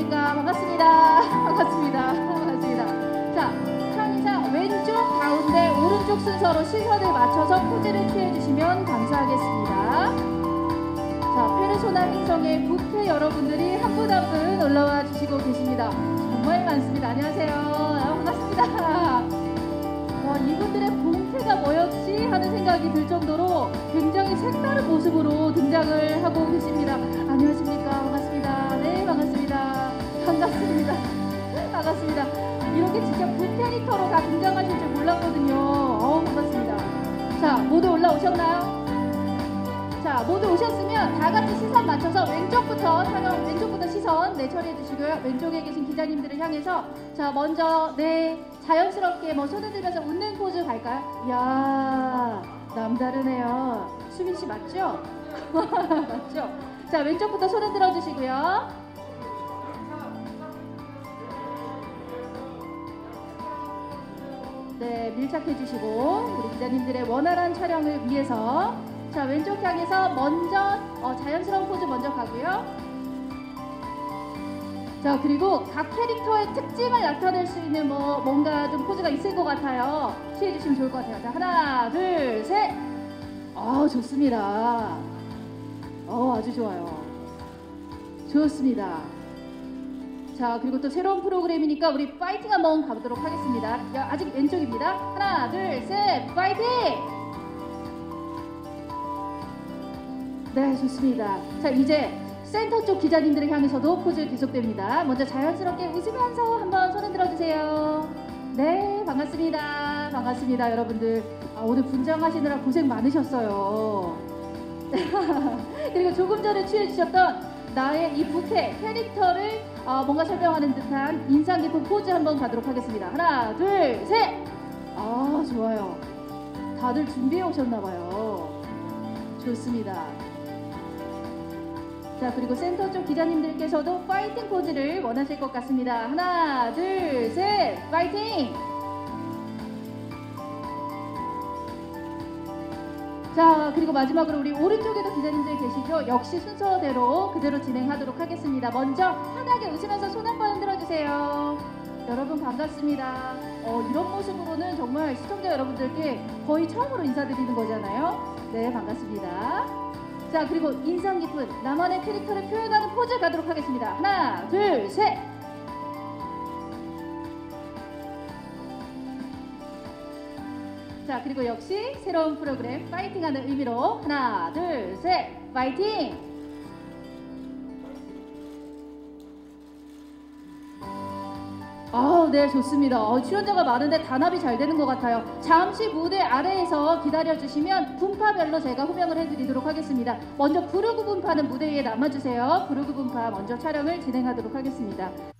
안녕하십니까. 반갑습니다. 반갑습니다. 반갑습니다. 자, 편의상 왼쪽, 가운데, 오른쪽 순서로 시선을 맞춰서 포즈를 취해주시면 감사하겠습니다. 자, 페르소나 행성의 뷔페 여러분들이 한 분 한 분 올라와 주시고 계십니다. 정말 많습니다. 안녕하세요. 반갑습니다. 이분들의 본캐가 뭐였지 하는 생각이 들 정도로 굉장히 색다른 모습으로 등장을 하고 계십니다. 안녕하십니까. 반갑습니다. 네, 반갑습니다. 반갑습니다. 반갑습니다. 이렇게 진짜 뷔페니터로 다 등장하실 줄 몰랐거든요. 반갑습니다. 자, 모두 올라오셨나요? 자, 모두 오셨으면 다 같이 시선 맞춰서 왼쪽부터 촬영, 왼쪽부터 시선 처리해 주시고요. 왼쪽에 계신 기자님들을 향해서 자, 먼저 자연스럽게 손을 들면서 웃는 포즈 갈까요? 이야, 남다르네요. 수빈 씨 맞죠? 맞죠? 자, 왼쪽부터 손을 들어 주시고요. 네, 밀착해 주시고 우리 기자님들의 원활한 촬영을 위해서 자, 왼쪽 향해서 먼저 자연스러운 포즈 먼저 가고요. 자, 그리고 각 캐릭터의 특징을 나타낼 수 있는 뭔가 좀 포즈가 있을 것 같아요. 취해주시면 좋을 것 같아요. 자, 하나, 둘, 셋. 좋습니다. 아주 좋아요. 좋습니다. 자, 그리고 또 새로운 프로그램이니까 우리 파이팅 한번 가보도록 하겠습니다. 아직 왼쪽입니다. 하나, 둘, 셋, 파이팅! 네, 좋습니다. 자, 이제 센터 쪽 기자님들을 향해서도 포즈 계속됩니다. 먼저 자연스럽게 웃으면서 한번 손을 들어주세요. 네, 반갑습니다. 반갑습니다, 여러분들. 오늘 분장하시느라 고생 많으셨어요. 그리고 조금 전에 취해주셨던 나의 이 뷔페 캐릭터를 뭔가 설명하는 듯한 인상 깊은 포즈 한번 가도록 하겠습니다. 하나, 둘, 셋! 좋아요. 다들 준비해 오셨나봐요. 좋습니다. 자, 그리고 센터 쪽 기자님들께서도 파이팅 포즈를 원하실 것 같습니다. 하나, 둘, 셋, 파이팅! 자, 그리고 마지막으로 우리 오른쪽에도 기자님들 계시죠? 역시 순서대로 그대로 진행하도록 하겠습니다. 먼저 환하게 웃으면서 손 한번 흔들어 주세요. 여러분 반갑습니다. 이런 모습으로는 정말 시청자 여러분들께 거의 처음으로 인사드리는 거잖아요. 네, 반갑습니다. 자, 그리고 인상 깊은 나만의 캐릭터를 표현하는 포즈 가도록 하겠습니다. 하나, 둘, 셋! 자, 그리고 역시 새로운 프로그램 파이팅하는 의미로 하나, 둘, 셋! 파이팅! 네, 좋습니다. 출연자가 많은데 단합이 잘 되는 것 같아요. 잠시 무대 아래에서 기다려주시면 분파별로 제가 호명을 해드리도록 하겠습니다. 먼저 부르구 분파는 무대 위에 남아주세요. 부르구 분파 먼저 촬영을 진행하도록 하겠습니다.